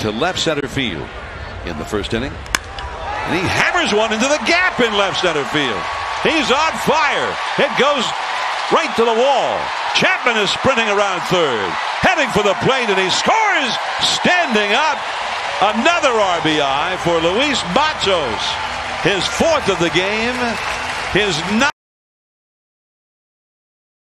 to left center field in the first inning. And he hammers one into the gap in left center field. He's on fire. It goes right to the wall. Chapman is sprinting around third, heading for the plate, and he scores standing up. Another RBI for Luis Matos. His fourth of the game. His ninth.